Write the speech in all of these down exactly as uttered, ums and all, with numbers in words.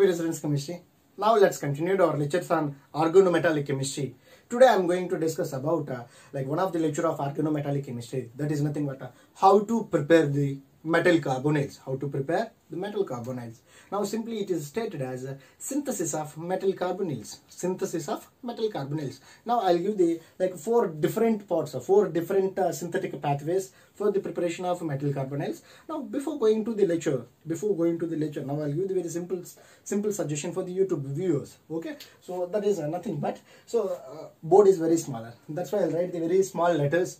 be Residence Chemistry. Now let's continue our lectures on organometallic chemistry. Today I am going to discuss about uh, like one of the lecture of organometallic chemistry. That is nothing but uh, how to prepare the metal carbonyls. How to prepare the metal carbonyls. Now simply it is stated as a synthesis of metal carbonyls. Synthesis of metal carbonyls. Now I'll give the like four different parts, uh, four different uh, synthetic pathways for the preparation of metal carbonyls. Now before going to the lecture, before going to the lecture, now I'll give the very simple simple suggestion for the YouTube viewers. Okay, so that is uh, nothing but so uh, board is very smaller. That's why I'll write the very small letters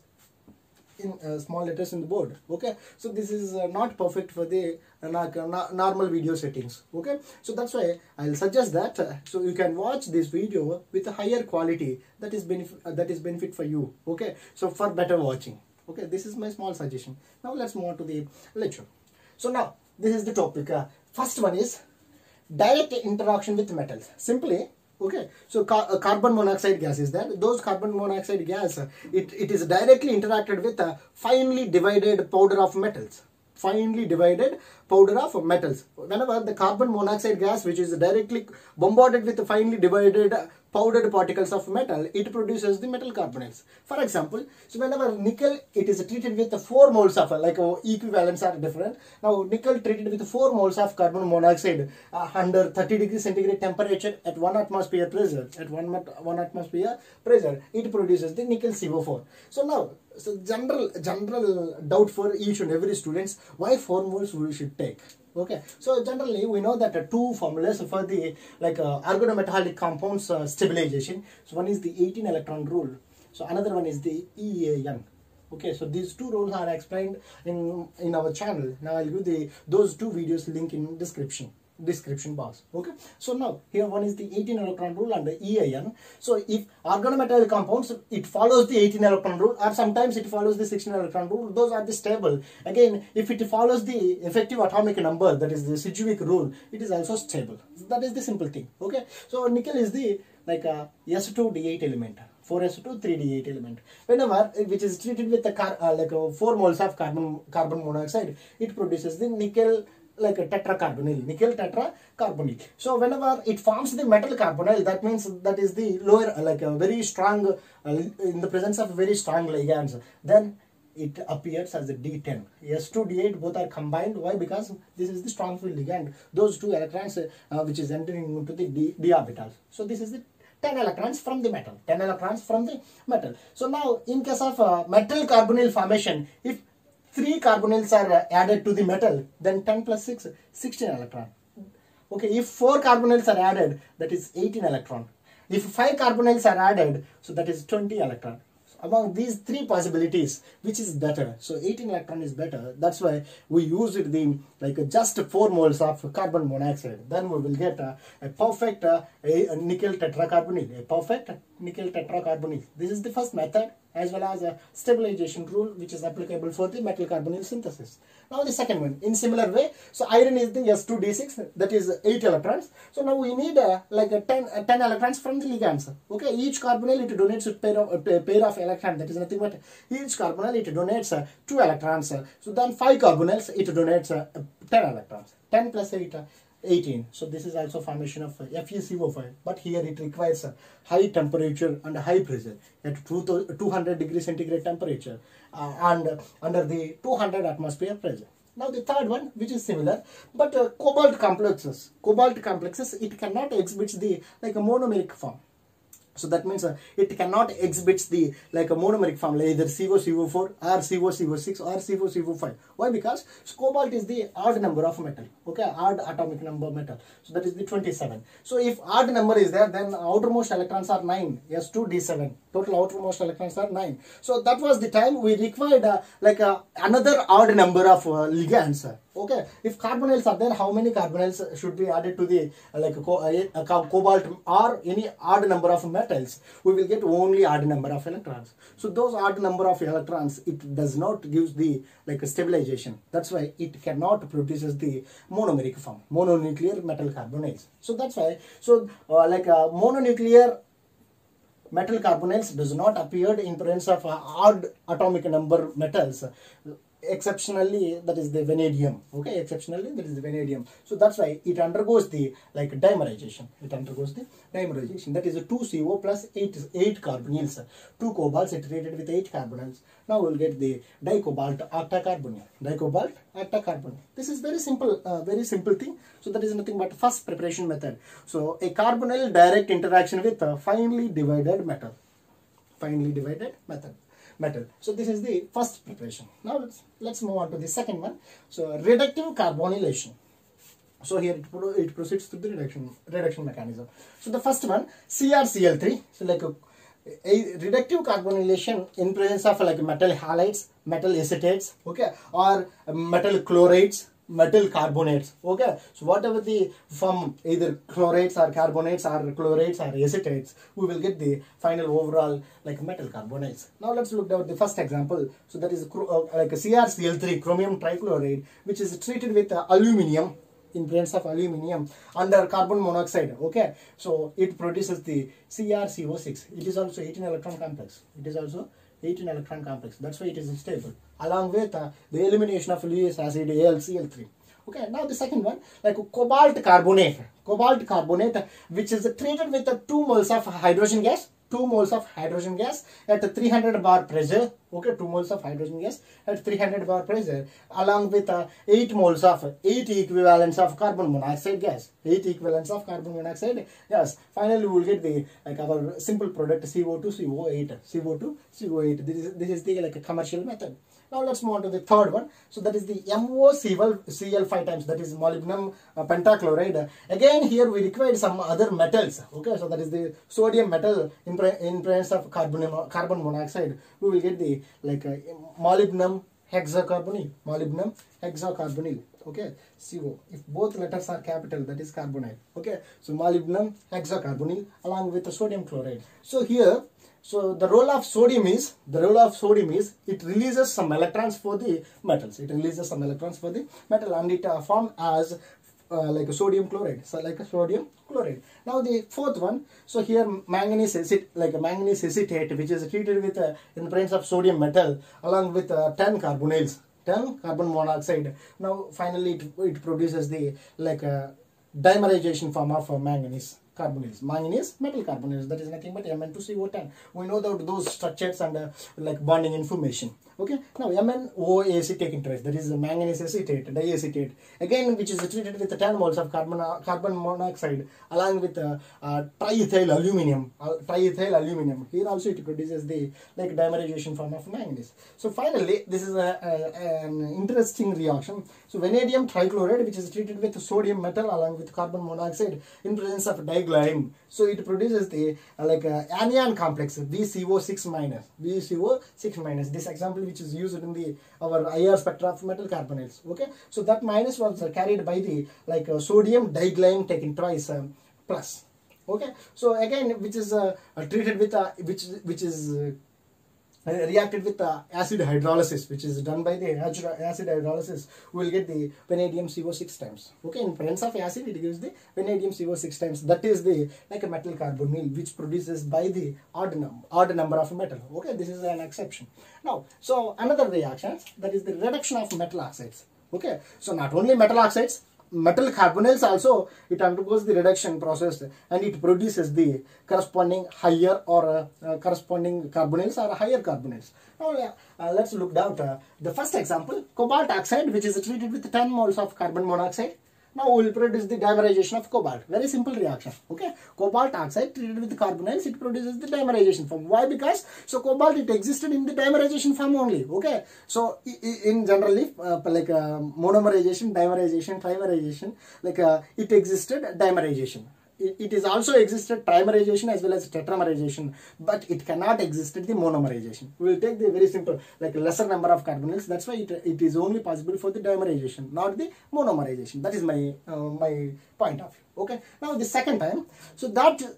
in uh, small letters in the board. Okay, so this is uh, not perfect for the uh, normal video settings. Okay, so that's why I'll suggest that uh, so you can watch this video with a higher quality. That is benefit uh, that is benefit for you. Okay, so for better watching. Okay, this is my small suggestion. Now let's move on to the lecture. So now this is the topic. Uh, first one is direct interaction with metals. Simply, okay, so car uh, carbon monoxide gas is there. Those carbon monoxide gas, uh, it, it is directly interacted with a finely divided powder of metals. Finely divided powder of metals. Whenever the carbon monoxide gas, which is directly bombarded with finely divided powdered particles of metal, it produces the metal carbonyls. For example, so whenever nickel, it is treated with four moles of, like uh, equivalents are different. Now nickel treated with four moles of carbon monoxide uh, under thirty degrees centigrade temperature at one atmosphere pressure, at one, one atmosphere pressure, it produces the nickel C O four. So now, so general general doubt for each and every students, why four moles we should take? Okay, so generally we know that uh, two formulas for the like uh, organometallic compounds uh, stabilization. So one is the eighteen electron rule. So another one is the E A N. Okay, so these two rules are explained in in our channel. Now I'll give the those two videos link in description. description box. Okay, so now here one is the eighteen electron rule and the E A N. So if organometallic compounds, it follows the eighteen electron rule, or sometimes it follows the sixteen electron rule. Those are the stable. Again, if it follows the effective atomic number, that is the Sedgwick rule, it is also stable. That is the simple thing. Okay, so nickel is the like a S two D eight element, four S two three D eight element. Whenever which is treated with the car uh, like uh, four moles of carbon carbon monoxide, it produces the nickel like a tetracarbonyl, nickel tetracarbonyl. So whenever it forms the metal carbonyl, that means that is the lower, like a very strong, uh, in the presence of very strong ligands, then it appears as a D ten. S two D eight both are combined. Why? Because this is the strong field ligand. Those two electrons uh, which is entering into the D, D orbitals. So this is the ten electrons from the metal. ten electrons from the metal. So now in case of uh, metal carbonyl formation, if three carbonyls are added to the metal, then ten plus six, sixteen electron. Okay, if four carbonyls are added, that is eighteen electron. If five carbonyls are added, so that is twenty electron. So among these three possibilities, which is better? So eighteen electron is better. That's why we used the like just four moles of carbon monoxide. Then we will get a, a perfect uh, a, a nickel tetracarbonyl, a perfect nickel tetracarbonyl. This is the first method, as well as a stabilization rule which is applicable for the metal carbonyl synthesis. Now the second one, in similar way, so iron is the S two D six, that is eight electrons. So now we need uh, like a ten, uh, ten electrons from the ligands. Okay, each carbonyl it donates a pair of, a pair of electrons, that is nothing but each carbonyl it donates uh, two electrons. So then five carbonyls it donates uh, ten electrons. ten plus eight, uh, eighteen. So this is also formation of F e C O five, but here it requires a high temperature and high pressure at two hundred degrees centigrade temperature uh, and under the two hundred atmosphere pressure. Now the third one, which is similar, but uh, cobalt complexes. Cobalt complexes, it cannot exhibit the like a monomeric form. So that means uh, it cannot exhibit the like a monomeric form, like either C O C O four or C O C O six or C O C O five. Why? Because cobalt is the odd number of metal. Okay, odd atomic number metal. So that is the twenty-seven. So if odd number is there, then outermost electrons are nine. S two D seven. Total outermost electrons are nine. So that was the time we required uh, like uh, another odd number of uh, ligands. Okay, if carbonyls are there, how many carbonyls should be added to the uh, like a, co a, a cobalt or any odd number of metals? We will get only odd number of electrons. So those odd number of electrons, it does not give the like a stabilization. That's why it cannot produces the monomeric form, mononuclear metal carbonyls. So that's why, so uh, like a mononuclear metal carbonyls does not appear in presence of uh, odd atomic number metals. exceptionally that is the vanadium. Okay, exceptionally that is the vanadium. So that's why it undergoes the like dimerization. It undergoes the dimerization. That is a two C O plus eight eight carbonyls. Two cobalts it treated with eight carbonyls. Now we'll get the dicobalt octacarbonyl. Dicobalt octacarbonyl. This is very simple, uh, very simple thing. So that is nothing but first preparation method. So a carbonyl direct interaction with a finely divided metal. Finely divided method. metal. So this is the first preparation. Now let's, let's move on to the second one. So reductive carbonylation. So here it, it proceeds through the reduction reduction mechanism. So the first one, C r C l three. So like a, a reductive carbonylation in presence of like metal halides, metal acetates, okay, or metal chlorides, metal carbonates. Okay, so whatever the from either chlorides or carbonates or chlorides or acetates, we will get the final overall like metal carbonates. Now let's look at the first example. So that is uh, like a C r C l three, chromium trichloride, which is treated with uh, aluminium, in presence of aluminium under carbon monoxide. Okay, so it produces the C r C O six. It is also eighteen electron complex. It is also eighteen electron complex. That's why it is stable, along with uh, the elimination of Lewis acid A l C l three. Okay, now the second one, like cobalt carbonate. Cobalt carbonate, which is treated with uh, two moles of hydrogen gas. two moles of hydrogen gas at three hundred bar pressure. Okay, two moles of hydrogen gas at three hundred bar pressure, along with uh, eight moles of eight equivalents of carbon monoxide gas. eight equivalents of carbon monoxide gas. Finally, we will get the like our simple product C O two C O eight. C O two C O eight. This is this is the like a commercial method. Now let's move on to the third one. So that is the M O C l five times, that is molybdenum uh, pentachloride. Again here we require some other metals. Okay, so that is the sodium metal in, pre in presence of carbon, carbon monoxide. We will get the like uh, molybdenum hexacarbonyl. Molybdenum hexacarbonyl. Okay, C O. If both letters are capital, that is carbonyl. Okay, so molybdenum hexacarbonyl along with the sodium chloride. So here, so the role of sodium is, the role of sodium is, it releases some electrons for the metals. It releases some electrons for the metal and it uh, forms as uh, like a sodium chloride. So like a sodium chloride. Now the fourth one, so here manganese acid, like a manganese acetate, which is treated with uh, in the presence of sodium metal along with uh, ten carbonyls. ten carbon monoxide. Now finally it, it produces the like a dimerization form of uh, manganese carbonyls. Manganese metal carbonyls, that is nothing but M n two C O ten. We know that those structures and uh, like bonding information. Okay, now M n O acetate interest, that is manganese acetate, diacetate, again which is treated with ten moles of carbon uh, carbon monoxide along with uh, uh, triethyl aluminum. Uh, triethyl aluminum. Here also it produces the like dimerization form of manganese. So finally, this is a, a, an interesting reaction. So vanadium trichloride, which is treated with sodium metal along with carbon monoxide in presence of diglyme. So it produces the uh, like uh, anion complex V C O six minus. V C O six minus. This example which is used in the our I R spectra of metal carbonyls. Okay, so that minus was uh, carried by the like uh, sodium diglyme taken twice um, plus. Okay, so again which is uh, uh, treated with uh, which which is uh, reacted with uh, acid hydrolysis, which is done by the acid hydrolysis, we will get the vanadium C O six times. Okay, in presence of acid it gives the vanadium C O six times. That is the like a metal carbonyl which produces by the odd number odd number of metal. Okay, this is an exception. Now, so another reaction, that is the reduction of metal oxides. Okay, so not only metal oxides, metal carbonyls also, it undergoes the reduction process and it produces the corresponding higher or uh, uh, corresponding carbonyls or higher carbonyls. Now uh, let's look down uh, the first example, cobalt oxide, which is treated with ten moles of carbon monoxide. Now we will produce the dimerization of cobalt. Very simple reaction. Okay, cobalt oxide treated with the carbonyls, it produces the dimerization form. Why? Because so cobalt, it existed in the dimerization form only. Okay, so in generally uh, like uh, monomerization, dimerization, trimerization, like uh, it existed dimerization. It, it is also existed trimerization as well as tetramerization, but it cannot exist at the monomerization. We will take the very simple like lesser number of carbonyls. That's why it, it is only possible for the dimerization, not the monomerization. That is my uh, my point of view. Okay. Now the second time, so that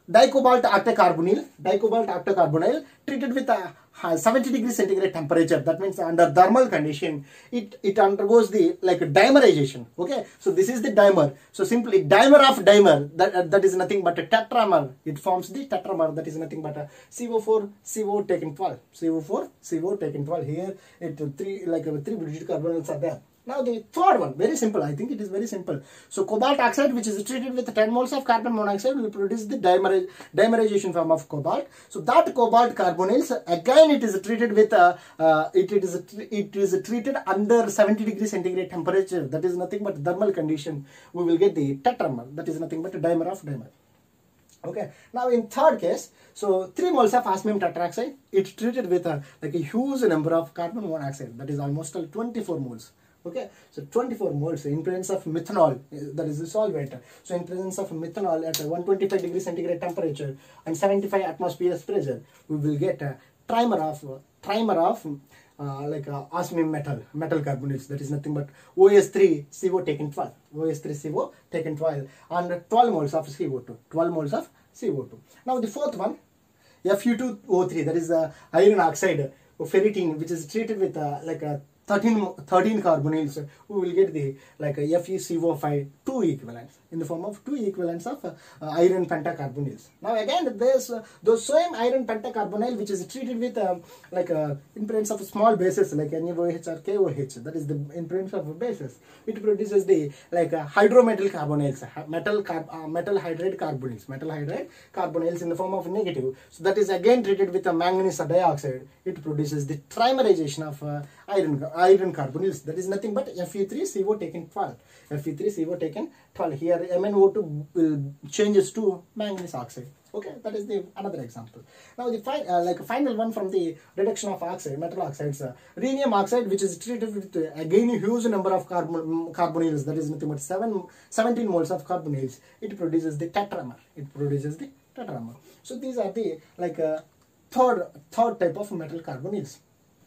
dicobalt octacarbonyl, dicobalt octacarbonyl treated with a seventy degree centigrade temperature. That means under thermal condition, it it undergoes the like dimerization. Okay, so this is the dimer. So simply dimer of dimer, that uh, that is nothing but a tetramer. It forms the tetramer. That is nothing but a C O four C O taken twelve, C O four C O taken twelve. Here it three like uh, three bridge carbonyls are there. Now the third one, very simple. I think it is very simple. So cobalt oxide, which is treated with ten moles of carbon monoxide, will produce the dimer dimerization form of cobalt. So that cobalt carbonyls, again it is treated with uh, uh, it, it is it is treated under seventy degree centigrade temperature. That is nothing but thermal condition. We will get the tetramer. That is nothing but a dimer of dimer. Okay. Now in third case, so three moles of osmium tetroxide, it's treated with a like a huge number of carbon monoxide. That is almost twenty-four moles. Okay, so twenty-four moles in presence of methanol, that is the solvent. So in presence of methanol at one hundred twenty-five degree centigrade temperature and seventy-five atmospheres pressure, we will get a trimer of trimer of uh, like uh, osmium metal metal carbonyls. That is nothing but O S three C O taken twelve, O S three C O taken twelve, and twelve moles of C O two, twelve moles of C O two. Now the fourth one, F U two O three, that is the uh, iron oxide of ferritin, which is treated with uh, like a thirteen, thirteen carbonyls. We will get the like a F e C O five two equivalents in the form of two equivalents of uh, uh, iron pentacarbonyls. Now again there's uh, those same iron pentacarbonyl which is treated with uh, like uh, in presence of small bases like N A O H or K O H. That is the in presence of bases. It produces the like uh, hydrometal carbonyls, metal carb, uh, metal hydride carbonyls, metal hydride carbonyls in the form of negative. So that is again treated with a manganese dioxide. It produces the trimerization of uh, iron iron carbonyls. That is nothing but F e three C O taken twelve. F e three C O taken twelve. Here M n O two will changes to manganese oxide. Okay, that is the another example. Now the fi uh, like a final one from the reduction of oxide, metal oxides, uh, rhenium oxide, which is treated with uh, again a huge number of carbon carbonyls. That is nothing but seven, seventeen moles of carbonyls. It produces the tetramer. It produces the tetramer. So these are the like uh, third third type of metal carbonyls.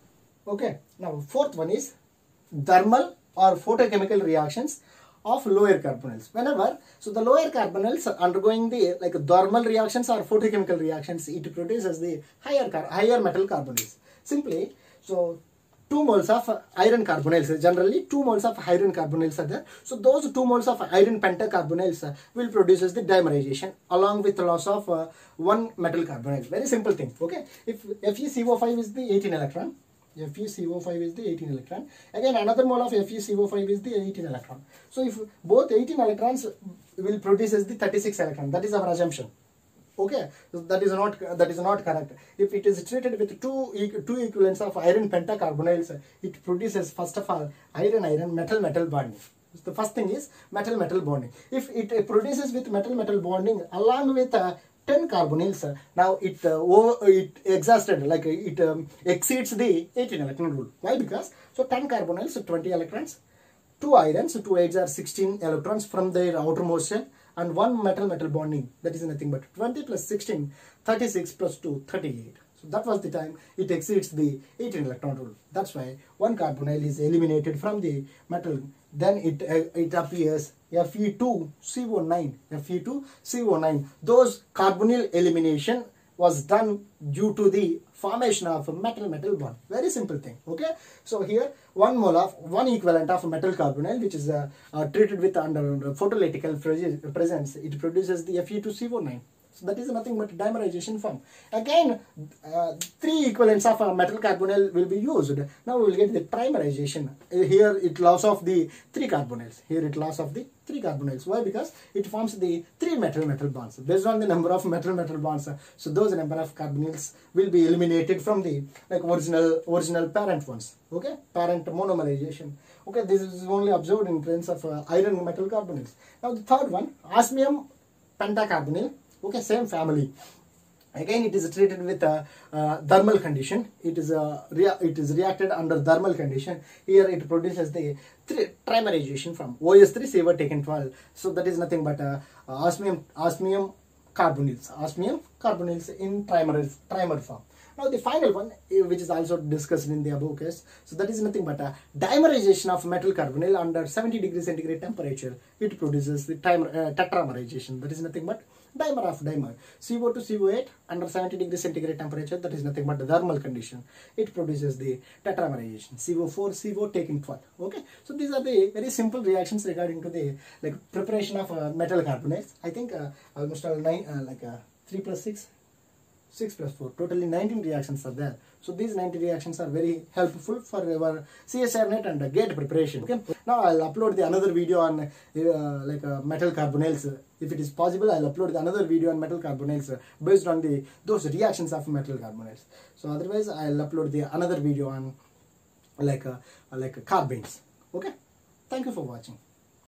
Okay, now fourth one is thermal or photochemical reactions of lower carbonyls. Whenever, so the lower carbonyls are undergoing the like thermal reactions or photochemical reactions, it produces the higher higher metal carbonyls. Simply, so two moles of iron carbonyls, generally two moles of iron carbonyls are there. So those two moles of iron pentacarbonyls will produce the dimerization along with the loss of uh, one metal carbonyl. Very simple thing. Okay, if F e C O five is the eighteen electron, F e C O five is the eighteen electron. Again, another mole of F e C O five is the eighteen electron. So if both eighteen electrons will produce the thirty-six electron, that is our assumption. Okay, so that is not that is not correct. If it is treated with two two equivalents of iron pentacarbonyls, it produces first of all iron iron metal metal bonding. The first thing is metal metal bonding. If it produces with metal metal bonding along with uh, ten carbonyls, now it uh, over, it exhausted like it um, exceeds the eighteen electron rule. Why? Because so ten carbonyls, twenty electrons, two irons, two eights are sixteen electrons from their outermost shell, and one metal metal bonding, that is nothing but twenty plus sixteen, thirty-six plus two, thirty-eight. So that was the time it exceeds the eighteen electron rule. That's why one carbonyl is eliminated from the metal. Then it uh, it appears F e two C O nine, F e two C O nine. Those carbonyl elimination was done due to the formation of a metal metal bond. Very simple thing. Okay, so here one mole of one equivalent of metal carbonyl, which is uh, uh, treated with under photolytical presence, it produces the F e two C O nine. So that is nothing but dimerization form. Again, uh, three equivalents of a metal carbonyl will be used. Now we will get the trimerization. Here it loss of the three carbonyls. Here it loss of the three carbonyls. Why? Because it forms the three metal metal bonds. Based on the number of metal metal bonds, so those number of carbonyls will be eliminated from the like original original parent ones. Okay, parent monomerization. Okay, this is only observed in presence of uh, iron metal carbonyls. Now the third one, osmium pentacarbonyl. Okay, same family. Again, it is treated with a uh, thermal condition. It is a rea it is reacted under thermal condition. Here it produces the trimerization from O S three C O taken twelve. So that is nothing but uh, osmium osmium carbonyls, osmium carbonyls in trimer trimer form. Now the final one, which is also discussed in the above case, so that is nothing but a dimerization of metal carbonyl under seventy degree centigrade temperature. It produces the timer, uh, tetramerization. That is nothing but Dimer of dimer. C O to C O eight under seventy degrees centigrade temperature, that is nothing but the thermal condition. It produces the tetramerization. C O four, C O taking twelve. Okay, so these are the very simple reactions regarding to the like preparation of uh, metal carbonates. I think uh, almost all nine uh, like uh, three plus six, six plus four, totally nineteen reactions are there. So these nineteen reactions are very helpful for our C S I R net and uh, gate preparation. Okay, now I'll upload the another video on uh, like uh, metal carbonyls. If it is possible, I'll upload the another video on metal carbonyls uh, based on the those reactions of metal carbonyls. So otherwise, I'll upload the another video on like uh, like uh, carbenes. Okay, thank you for watching.